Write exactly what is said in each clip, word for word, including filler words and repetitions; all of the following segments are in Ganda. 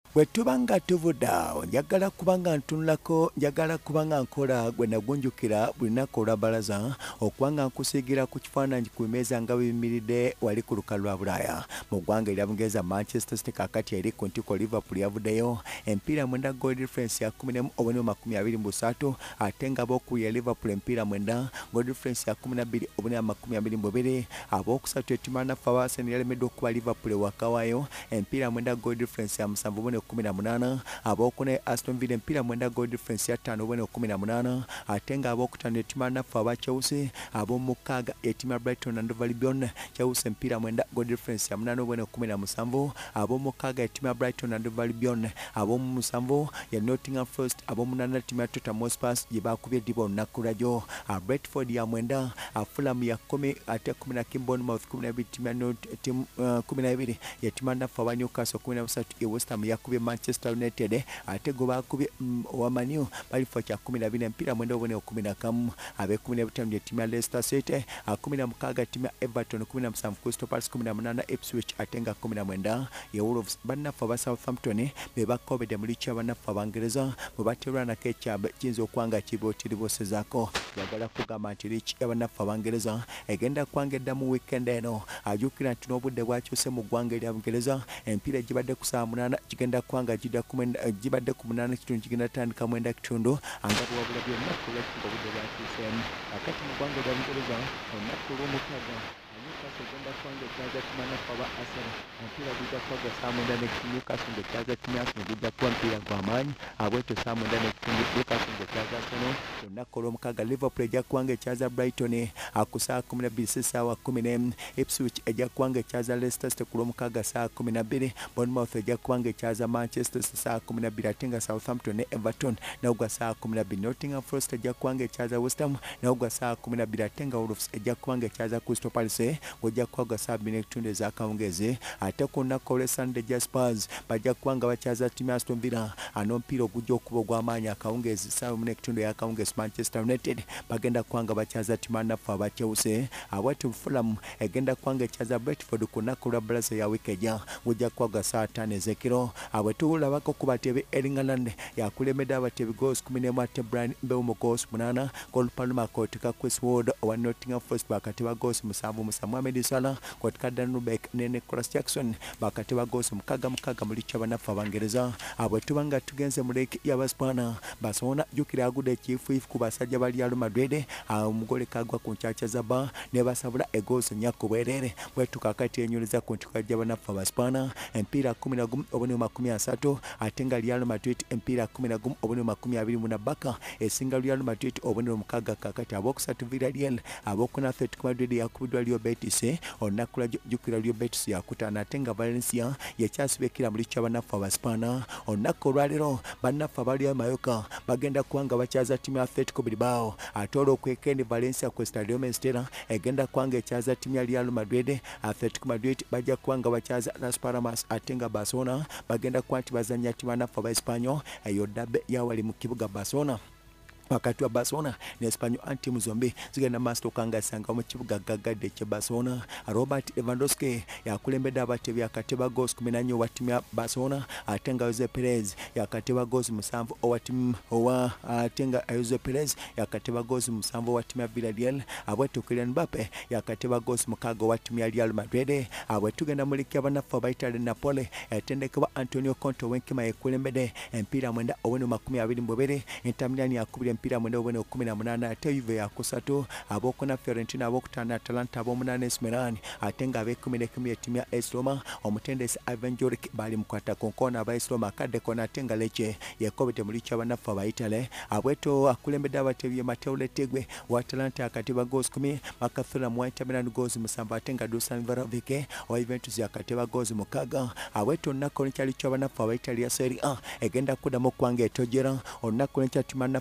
Bwe tuba nga tuvuda njagala kubanga ntunulako njagala kubanga nkola gwe nagunjukira buli lunaku olwabalaza okubanga nkusiigira ku kifaananyi ku meeza nga biyimiridde wali ku lukalu lwa Bulaaya mu ggwanga erya Bungereza. Manchester City kaakati eri ku ntiko Liverpool yavuddeyo empiira mwenda goal difference ya kumi n'emu obunene makumi abiri mu busatu ate nga ab'okubiri ya Liverpool empiira mwenda goal difference ya kumi na bbiri obunene makumi abiri mu bubiri. Ab'okusatu ettiimu yannaffe aba Arsenal yalemeddwa okuba Liverpool ewaka waayo empiira mwenda goal difference ya musanvu obunene kumi na munaana. Ab'okune Aston Villa empiira mwenda goal difference ya ttaano obunene kumi na munaana ate nga ab'okutaano ettiimu yannaffe aba Chelsea ab'omukaaga ettiimu ya Brighton and Hove Albion Chelsea empiira mwenda goal difference ya munaana obunene kumi na musanvu. Ab'omukaaga ettiimu ya Brighton and Hove Albion ab'omu musanvu ya Nottingham Forest ab'omunaana ettiimu ya Tottenham Hotspur gye baakubye eddiba olunaku lwajjo. Brentford ya mwenda Fulham ya kumi ate kumi na kimu Bournemouth kumi na bbiri ttiimu kumi na bbiri ye ttiimu yannaffe aba Newcastle kumi na busatu ye West Ham yakubye Manchester United ate gwe baakubye owa Man U balifo kya kumi na bbiri empiira mwenda obunene kumi na kamu. Ab'ekumi na butaano ye ttiimu ya Leicester City kumi na mukaaga ttiimu ya Everton kumi na musanvu Crystal Palace kumi na munaana Ipswich ate nga kumi na mwenda ye Wolves. Bannaffe aba Southampton be bakobedde mu liikya bannaffe Abangereza bwe baterwanako ekyabwe kiyinza okuba nga kibootiribosezaako. Yagala kugamba nti liiki y'abannaffe Abangereza egenda kwangedda mu weekend eno. Ajjukira nti n'obudde bwakyuse mu ggwanga erya Bungereza empiira gibadde ku saa munaana gigenda kwanga gibadde ku munaana kitundu kigenda tandika mwenda kitundu anga bwabula byonna kulwekkuba obudde bwakyuseemu. Akati mu ggwanga erya Bungereza olunaku olw'omukaaga Newcastle egenda kwanga ekyaza ttiimu yannaffe aba Arsenal omupiira gujja kwaga saa mwenda n'ekitundu Newcastle ng'ekyaza ttiimu ya Arsenal gujja kuba mupiira gw'amaanyi abwetyo saa mwenda n'ekitundu Newcastle ng'ekyaza Arsenal. Olunaku olw'omukaaga Liverpool ejja kuwanga ekyaza Brighton ku saa kumi na bbiri si ssaawa kumi n'emu. Ipswich ejja kuwanga ekyaza Leicester City ku lw'omukaaga saa kumi na bbiri. Bournemouth ejja kuwanga ekyaza Manchester City saa kumi na bbiri ate nga Southampton ne Everton nawo gwa saa kumi na bbiri. Nottingham Forest ejja kuwanga ekyaza West Ham nawo gwa saa kumi na bbiri ate nga Wolves ejja kuwanga ekyaza Crystal Palace ng'ojja kuwanga saa bbiri n'ekitundu ez'akawungeezi. Ate ku lunaku olw'e Sunday ja Spurs bajja kuwanga bakyaza ttiimu ya Aston Villa n'omupiira ogujja okuba ogw'amaanyi akawungeezi saa mu n'ekitundu ey'akawungeezi. Manchester United bagenda kuwanga bakyaza ttiimu yannaffe aba Chelsea abwetyo Fulham egenda kuwanga ekyaza Brentford ku lunaku lwa balaza ya wiiki ejja ng'ojja kuwanga saa ttaano ez'ekiro. Abwe tulabako ku bateebe Erling Haaland yakulembedde abateebe goals kumi n'emu ate Brian Mbeumo goals munaana. Oluvannyuma kootika Chris Wood owa Nottingham Forest bakateba goals musanvu musa. Mohamed Salah kootika Dan Rubek ne Nicholas Jackson bakateba goals mukaaga mukaaga mu liikya bannaffe Abangereza. Abwe tuba nga tugenze mu leeki y'Abaspaana Barcelona jjukira agudde ekiifuifu ku basajja ba Real Madrid omugole kagwa ku nkyakya za bba ne basabula egoosi nnya ku bwereere bwetu kaakati enyuliza ku ntiko ya bannaffe Abaspaana empiira kumi na gumu obunene makumi asatu ate nga Real Madrid empiira kumi na gumu obunene makumi abiri mu nabaka esinga Real Madrid obunene mukaaga kaakati. Ab'okusatu Villarreal ab'okuna Atletico Madrid yakubiddwa Real Betis olunaku lwa jjukira Real Betis yakutaana ate nga Valencia yekyasibikira mu liikya bannaffe Abaspaana. Olunaku olwaleero bannaffe aba Real Mallorca bagenda kubanga bakyaza ttiimu ya Atletico Bilbao ate olw'okwekendi Valencia ku Estadio Mestella egenda kubanga ekyaza ttiimu ya Real Madrid. Atletico Madrid bajja kubanga bakyaza Las Palmas ate nga Barcelona bagenda kuba nti bazannya ttiimu yannaffe aba Espanyol eyo ddabe yawali mu kibuga Barcelona wakati wa Barcelona ne Espanyol antimu zombi zigenda maaso okukangasanga mu kibuga gaggadde ekye Barcelona. Robert Lewandowski yakulembedde abateebi yakateba goals kumi na nnya owa ttiimu ya Barcelona ate nga Jose Perez yakateba goals musanvu owa ttiimu owa ate nga Jose Perez yakateba goals musanvu owa ttiimu ya Villarreal. Abwetyo Kylian Mbappe yakateba goals mukaaga owa ttiimu ya Real Madrid. Abwe tugenda mu liiki y'abannaffe aba Italy Napoli etendekebwa Antonio Conte ow'enkima yekulembedde empiira mwenda obunene makumi abiri mu bubiri. Inter Milan yakubira empiira mwenda obunene kumi na munaana ate Juve yakusatu. Ab'okuna Fiorentina ab'okutaano Atalanta ab'omunaana A C Milan ate nga ab'ekumi n'ekimu y'ettiimu ya A S Roma omutendesi Ivan Juric bali mu kwata ku nkoona aba A S Roma akadde koona ate nga Lecce yekobedde mu liikya bannaffe aba Italy. Abweto akulembedde abateebi ye Matteo Retegui wa Atalanta yakateba goals kumi. Makathuram wa Inter Milan goals musanvu ate nga Dusan Vlahovic wa Juventus yakateba goals mukaaga. Abweto olunaku olukyali liikya bannaffe aba Italy ya Serie A egenda kuddamu okuwanga etojera olunaku olukyali ttiimu yannaffe aba Lecce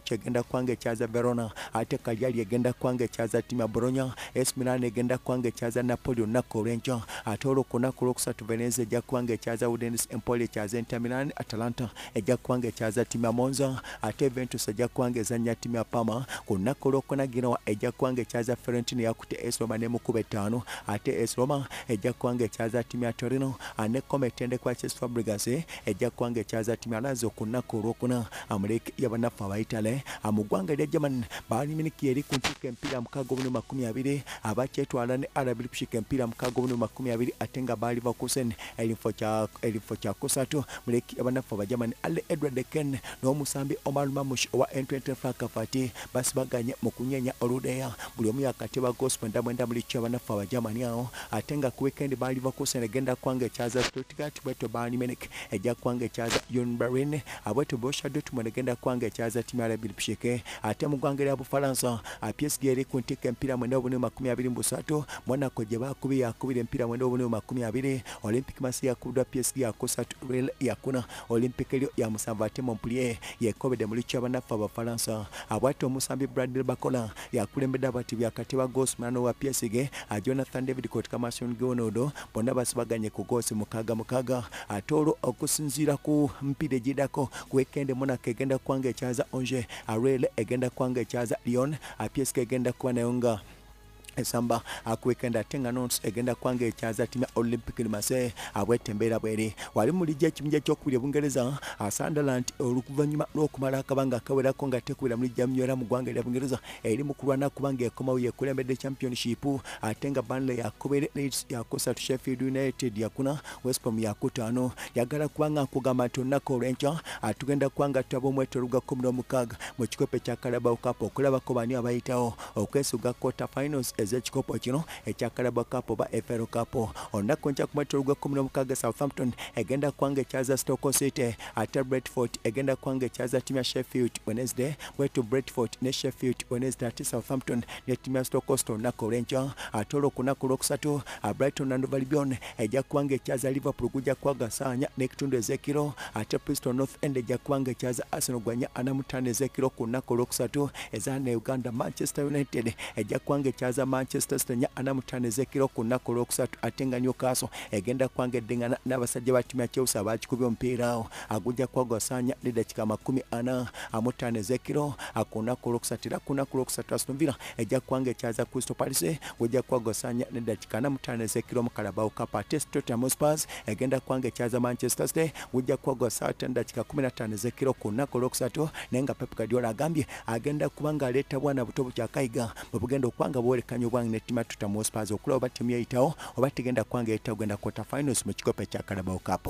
Lecce egenda kwanga ekyaza Verona, ate Cagliari egenda kwanga ekyaza ttiimu ya Bologna, A S Milan egenda kwanga ekyaza Napoli olunaku olw'enkya, ate olwo ku lunaku olwokusatu Venezia ejja kwanga ekyaza Udinese, Empoli ekyaza Inter Milan, Atalanta ejja kwanga ekyaza ttiimu ya Monza, ate Juventus ejja kwanga ezannya ttiimu ya Parma. Ku lunaku olwokuna Genoa ejja kwanga ekyaza Fiorentina yakutte A S Roma n'emukuba ettaano, ate A S Roma ejja kwanga ekyaza ttiimu ya Torino, ne Como etendekwa Cesc Fabregas ejja kwanga ekyaza ttiimu ya Lazio ku lunaku olwokuna. Amuleke y'abannaffe Abaitale mu ggwanga lya Germany Bayern Munich yeri ku ntikka empiira mukaaga obunu makumi abiri, abakyetwala ne R B Leipzig empiira mukaaga obunu makumi abiri, ate nga baali bakusen elifo kya elifo kya kusatu. Muleke y'abannaffe Abagermany Ale Edward Ken n'omusambi Omar Mamush owa M twenty Frankfurt basibaganye mu kunyeenya oludeya, buli omu yakateba gospel ndamwenda muleke y'abannaffe Abagermany awo. Ate nga ku weekend baali bakusen egenda kwanga ekyaza Stuttgart, bweto Bayern Munich ejja kwanga ekyaza Union Berlin, abweto Borussia Dortmund egenda kwanga ekyaza ttiimu ya R B Leipzig. Ate mu ggwanga lya Bufalansa P S G eri ku ntikka empiira mwenda obunu makumi abiri mu busatu, Monaco gye baakubye yakubira empiira mwenda obunu makumi abiri, Olympique Marseille yakubiddwa P S G yakusatu, Real yakuna, Olympique Lyon ya musanvu, ate Montpellier yekobedde mu likya bannaffe Abafalansa. Abwate omusambi Bradley Bacola yakulembedde abati byakateba Gosman owa P S G, Jonathan David Kotkamasiun Gonodo bonna basibaganye ku goosi mukaaga mukaaga. Ate olwo okusinziira ku mpiira egiddako ku weekend Monaco egenda kwanga ekyaza Angers, Real egenda kwanga ekyaza Lyon, P S G egenda kuba nayo nga esamba akuwekenda tenga nonse egenda kwanga ekyaza ttiimu ya Olympique Marseille. Abwete embeera bweri wali mulijja ekibinja ekyokubiri Bungereza Sunderland oluvannyuma lw'okumala akabanga akawerako nga tekubira mulijja munywera mu ggwanga erya Bungereza eri mu kulwana kubanga ekomawo yekulembedde championship, ate nga Burnley yakubere Leeds yakusatu, Sheffield United yakuna, West Brom yakutaano. Yagala kubanga nkugamba nti olunaku olw'enkya atugenda kubanga tutaba omwetoolo gwa kkumi n'omukaaga mu kikopo ekya Carabao Cup okulabako bani abayitawo okwesuga quarter finals ez'ekikopo kino ekya Carabao Cup oba F L Cup. Olunaku nkya ku mwetoolo gwa kkumi n'omukaaga Southampton egenda kwanga ekyaza Stoke City, ate Brentford egenda kwanga ekyaza ttiimu ya Sheffield Wednesday, bwetu Brentford ne Sheffield Wednesday, ate Southampton ne ttiimu ya Stoke City olunaku olw'enkya. Ate olwo ku lunaku olwokusatu Brighton and Hove Albion ejja kwanga ekyaza Liverpool gujja kwagasaanya n'ekitundu ez'ekiro, ate Bristol North End ejja kwanga ekyaza Arsenal gwanya ana mu ttaano ez'ekiro ku lunaku olwokusatu. Ezaana Uganda Manchester United ejja kwanga ekyaza Manchester City nya ana mu ttaano ez'ekiro ku lunaku olwokusatu, ate nga Newcastle egenda kwanga eddingana n'abasajja ba ttiimu ya Chelsea abakikubya omupiira awo agujja kwagasaanya n'eddakiika makumi ana mu ttaano ez'ekiro ku lunaku olwokusatu. Era ku lunaku olwokusatu Aston Villa ejja kwanga ekyaza Crystal Palace gujja kwagasaanya n'eddakiika ana mu ttaano ez'ekiro mu Carabao Cup, ate Tottenham Hotspur egenda kwanga ekyaza Manchester City gujja kwagasaanya n'eddakiika kumi na ttaano ez'ekiro ku lunaku olwokusatu. Naye nga Pep Guardiola agambye agenda kubanga aleeta bwana buto bukyakayiga bwe bugenda okwanga bwolekanya obwange ne ttiimu ya Tottenham Hotspur okulaba oba ttiimu yeyitawo oba tegenda kwanga eyitawo genda quarter finals mu kikopo ekya Carabao Cup.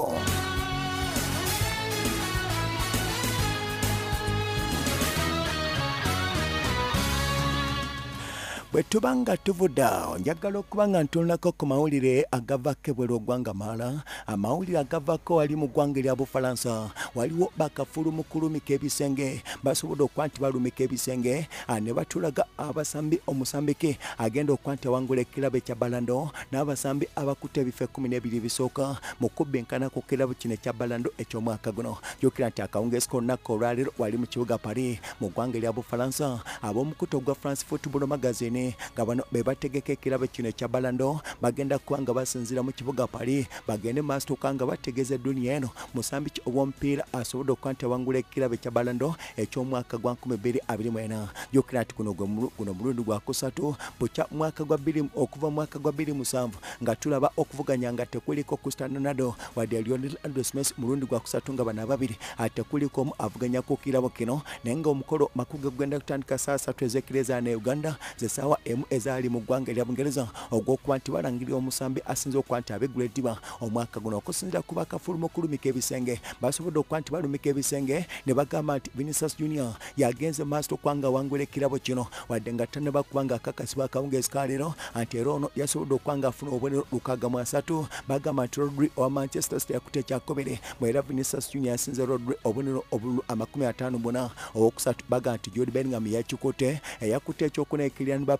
bwe tuba nga tuvudda njagala okuba nga ntunulako ku mawulire agavako ebweru ogwanga maala. Amawulire agavako wali mu ggwanga erya Bufalansa waliwo bakafulu mu kulumika ebisenge, basobodde okuba nti balumika ebisenge ne batulaga abasambi omusambike agenda okuba nti awangula ekirabo ekya Balando n'abasambi abakutte ebifo ekkumi n'ebiri ebisooka mu kubbinkana ku kirabo kino ekya Balando eky'omwaka guno. Jjukira nti akawungeezi k'olunaku olwaleero wali mu kibuga Paris mu ggwanga erya Bufalansa. Ab'omukutu gwa France Football Magazine nga bano be bategeka ekirabo kino ekya Balando bagenda kuba nga basinzira mu kibuga Paris bagende maaso nga bategeeza edduniya eno musambi ki obw'omupiira asobodde okuba nti awangula ekirabo ekya Balando eky'omwaka gwa nkumi bbiri abiri mu ena. Jjukira nti guno guno mulundi gwa kusatu bukya mwaka gwa bbiri okuva mu mwaka gwa bbiri musanvu nga tulaba okuvuganya nga tekuliko Cristiano Ronaldo wadde Lionel Andres Messi mulundi gwa kusatu nga bano ababiri ate kuliko omu avuganya ku kirabo kino, naye nga omukolo makulu gugenda kutandika saa ssatu ez'ekireeza ne Uganda ze ssaawa emu ezaali mu ggwanga erya Bungereza ogw'okuba nti balangirira omusambi asinze okuba nti abeggula eddiba omwaka guno. Okusinziira ku bakafulu mu kulumika ebisenge basobodde okuba nti balumika ebisenge ne bagamba nti Vinicius Junior yagenze maaso okuba nga awangula ekirabo kino wadde nga tannaba kuba nga akakasibwa akawungeezi ka leero anti era ono yasobodde okuba nga afuna obubonero lukaaga mu asatu. Bagamba nti Rodri owa Manchester City yakutte ekyakobere bw'era Vinicius Junior yasinze Rodri obubonero obululu amakumi ataano buna owokusatu. Bagamba nti Jude Bellingham yakikutte eyakutte ekyokuna Kylian Mbappe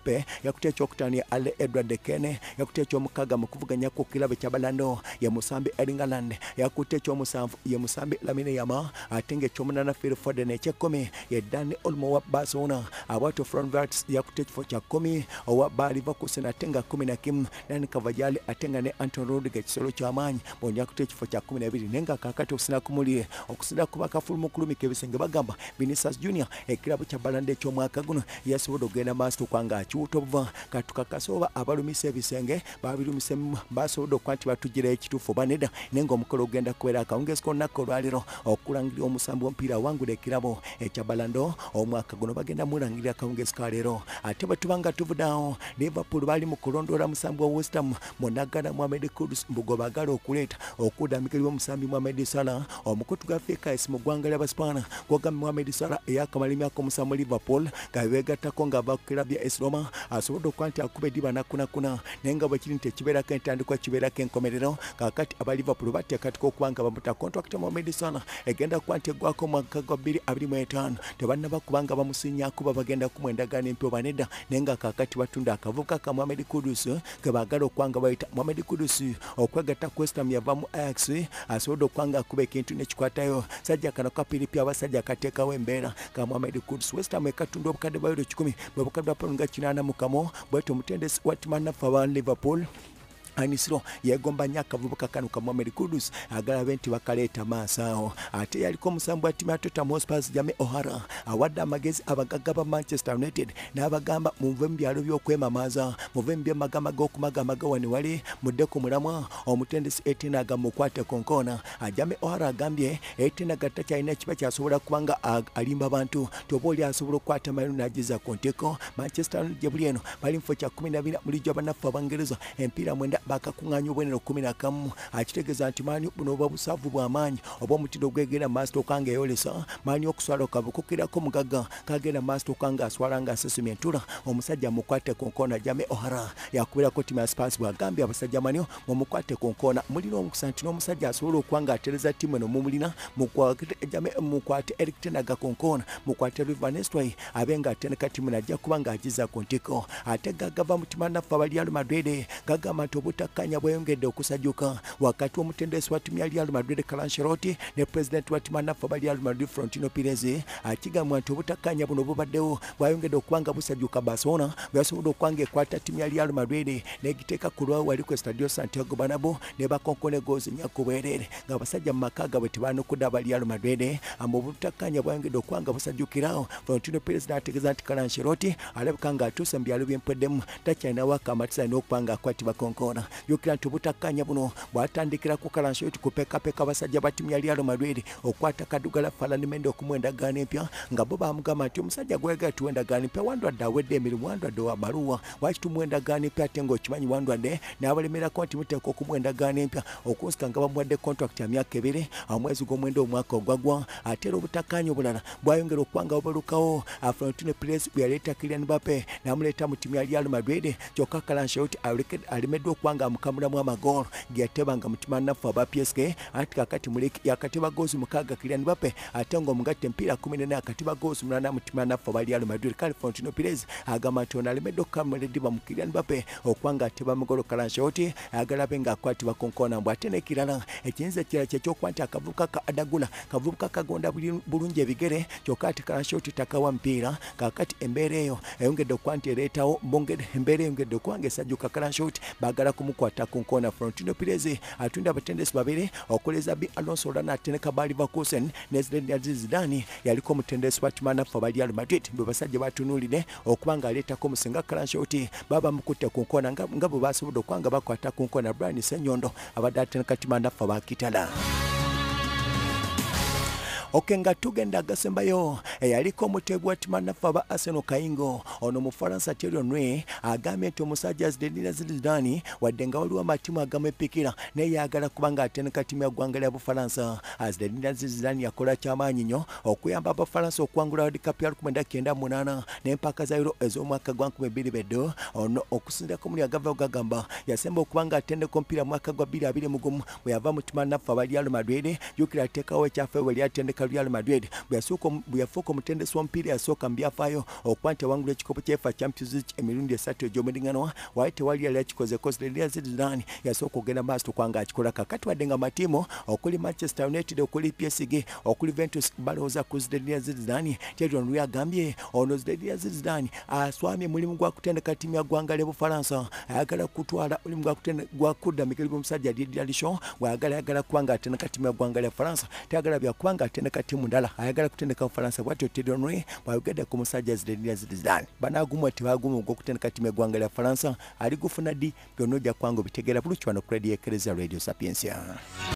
Mbappe yakutte ekyokutaano Ale Edward Kene yakutte ekyomukaaga mu kuvuganya ku kirabo kya Balando ye Musambi Erlingaland yakutte ekyomusanvu ye Musambi Lamine Yama ate ng'ekyomunaana Phil Foden eky'ekkumi ye Dani Olmo wa Barcelona Abato Frontvats yakutte ekifo kya kkumi owa Bayer Leverkusen ate nga kkumi na kimu Dani Carvajal ate nga ne Antonio Rudiger ekisolo ky'amaanyi bonna yakutte ekifo kya kkumi na bbiri naye nga kaakati okusinda ku mulire okusinda ku bakafulumu kulumika ebisenge bagamba Vinicius Junior ekirabo kya Balanda eky'omwaka guno yasobodde okugenda maaso okwanga akiwuta obuva katukakasa oba abalumisa ebisenge babirumisa basobodde okuba nti batugirayo ekituufu oba nedda naye ng'omukolo ogenda kubeera akawungezi k'olunaku olwaliro okulangirira omusambi w'omupiira awangula ekirabo ekya Balando omwaka guno bagenda mulangirira akawungezi ka leero ate bwe tuba nga tuvudaawo Liverpool bali mu kulondoola musambi wa West Ham Munaggana Mohamed Kudus mbugo baagala okuleeta okuddaamikirwa omusambi Mohamed Salah omukutu gwa Fekais mu ggwanga ly'Abaspaana gwagambye Mohamed Salah eyakamala emyaka omusanvu Liverpool nga beegattako ng'ava ku kirabo bya A S Roma asobodde okuba nti akuba eddiba nakunakuna naye nga bwe kiri nti ekibeerako entandikwa kibeerako enkomerero kaakati aba Liverpool bateekateeka okuba nga bamuta kontrakiti Mohamed Salah egenda kuba nti eggwako omwaka gwa bbiri abiri mu etaano tebannaba kuba nga bamusinyaako ba bagenda kumwendagaana empya oba nedda naye nga kaakati batunda akavubuka ka Mohamed Kudus ke baagala okuba nga bayita Mohamed Kudus okwegatta ku West Ham yava mu Ajax asobodde okuba nga akuba ekintu nekikwatayo sajja kano kapiripi abasajja akateekawo embeera ka Mohamed Kudus West Ham ekatunda obukadde bwa euro kikumi bwe bukadde bwa paundi nga kinaana mu kamu bwetyo omutendesi wa timannafu aba Liverpool Anisiro yegomba nnyo akavubuka kano ka Mohamed Kudus agalabe nti bakaleeta maaso awo ate yaliko omusambi wa ttiimu ya Tottenham Hotspur Jamie O'Hara awadde amagezi abagagga ba Manchester United n'abagamba muve mu byalo by'okwemamaaza muve mu by'amagama g'okumagamaga wano wali mudde ku mulamwa omutendesi Etienne agamba mukwate ku nkoona Jamie O'Hara agambye Etienne takyalina kiba kyasobola kuba nga alimba abantu toba oli asobola okukwata mayiro n'agiza ku nteko Manchester United gye buli eno bali mu kifo kya kkumi na bbiri mu liggya bannaffe Abangereza empiira mwenda bakakuŋŋaanya obwenero kkumi na kamu akitegeeza nti maani buno oba busavu bw'amaanyi oba omutindo gwegenda maaso okanga eyolesa maani okuswala okabukukirako mugagga kagenda maaso okanga aswala nga asesemya entula omusajja mukwate ku nkoona Jamie O'Hara yakubirako ttiimu ya Spurs bw'agambye abasajja manyo mumukwate ku nkoona mulina omukisa nti n'omusajja asobola okuba nga atereza ttiimu eno mumulina mukwate Eric Ten Hag ku nkoona mukwate Van Nistelrooy abe nga atendeka ttiimu najja kuba nga agiza ku ntiko ate gagava mu ttiimu naffe aba Real Madrid gagamba nti obutakkaanya bweyongedde okusajjuka wakati w'omutendesi wa ttiimu ya Real Madrid Carlo Ancelotti ne pulezidenti wa ttiimu naffe aba Real Madrid Florentino Perez akigamba nti obutakkaanya buno bubaddewo bwayongedde okuba nga busajjuka Barcelona bwasobodde okuba nga ekwata ttiimu ya Real Madrid n'egiteeka ku lwawo wali ku Estadio Santiago Bernabeu ne bakonkona egoozi nnya ku bwereere nga abasajja mu maka gaabwe tebaanukudde aba Real Madrid amba obutakkaanya bwayongedde okuba nga busajjukirawo Florentino Perez n'ategeeza nti Carlo Ancelotti alabika nga atuuse mu byalo by'empeddemu takyalinawo akamatisa n'okuba nga akwatibwa konkona yokira nti obutakkaanya buno bwatandikira ku Carlo Ancelotti kupekapeka abasajja ba ttiimu ya Real Madrid okwata kaddugala Ferland Mendy okumuwa endagaano empya nga bo bamugamba nti omusajja gwegala tuwa endagaano empya wandwadde awedde emirimu wandwadde wa maluwa waki tumuwa endagaano empya ate ng'okimanyi wandwadde n'abalemerako nti muteeka okumuwa endagaano empya okunsika nga bamuwadde kontrakiti ya myaka ebiri omwezi gw'omwenda omwaka ogwagwa ate era obutakkaanya obulala bwayongera okuba nga bubalukawo Florentino Perez bwe yaleeta Kylian Mbappe n'amuleeta mu ttiimu ya Real Madrid kyokka Carlo Ancelotti alemeddwa okuba nga amukamulamu amagoolo ge yatebanga mu ttiimu naffe aba P S G ati kakati muleki yakateba goozi mukaaga Kylian Mbappe ate ng'omugatte empiira kkumi n'ena akateba goozi mulana mu ttiimu naffe aba Real Madrid kale Florentino Perez agamba nti ono alemedde okukamula eddiba mu Kylian Mbappe okuba nga ateba amagoolo Carlo Ancelotti ayagala abe ng'akwatibwa ku nkoona mbw ate n'ekirala ekiyinza ekirala kyekyokuba nti akavubuka ka Adagula kavubuka kagonda bulungi ebigere kyokka ati Carlo Ancelotti takawa mpiira kakati embeera eyo eyongedde okuba nti ereetawo embeera eyongedde okuba nga esajjuka Carlo Ancelotti baagala kumukwata ku nkoona Florentino Perez atunda abatendesi babiri okoleza Bi Alonso Olana ateneka ba Leverkusen ne Zinedine Zidane yaliko omutendesi wa ttiimu naffe aba Real Madrid bwe basajja batunuulire okuba nga aleetako omusinga Carlo Ancelotti baba mukutte ku nkoona nga bwe basobodde okuba nga bakwata ku nkoona Brian Ssenyondo abadde ateneka ttiimu naffe aba Kitala. oke nga tugenda agasembayo eyaliko omutego wa ttiimu naffe aba Arsenal Kayingo ono mu Faransa Thierry Henry agambye nti omusajja Zinedine Zidane wadde nga waliwo amatiimu agamu epikira naye yagala kuba nga atendeka ttiimu ya ggwanga lya Bufalansa. Zinedine Zidane yakola kyamaanyi nnyo okuyamba Abafalansa okuwangula World Cup ya lukumi na kyenda mu munaana n'empaka za Euro ez'omwaka gwa nkumi bbiri beddo ono okusinziira ku muli agava gagamba yasemba okuba nga atendeka omupiira mu mwaka gwa bbiri abiri mu gumu bwe yava mu ttiimu naffe aba Real Madrid jjukira ateekawo ekyaffe bwe lyatendeka ka Real Madrid bweyasooka bweyafuuka omutendesi w'omupiira yasooka mu byafaayo okuba nti awangula ekikopo ky'efa Champions League emirundi esatu egy'omulinganwa waye tewali yali yakikoze Zinedine Zidane yasooka okugenda maaso tukwanga akikola kakati wadde nga matiimu okuli Manchester United okuli P S G okuli Juventus balowooza ku Zinedine Zidane Thierry Henry agambye ono Zinedine Zidane aswamye mulimu gwa kutendeka ttiimu ya ggwanga ly'e Bufalansa ayagala kutwala mulimu gwa kutendeka gwa kudda Mikel omusajja Didier Deschamps bw'ayagala ayagala kubanga atendeka ttiimu ya ggwanga lya Faransa tayagala bya kubanga atendeka ttiimu ndala ayagala kutendeka Bufalansa bw'atyo Thierry Henry bw'ayogedde ku musajja Zinedine Zidane banaagumu tebaagumu ogw'okutendeka ttiimu ya ggwanga lya Faransa ali gufuna ddi byonna ojja kubanga obitegeera bulungi wano ku Radio Eklezia Radio Sapiensia.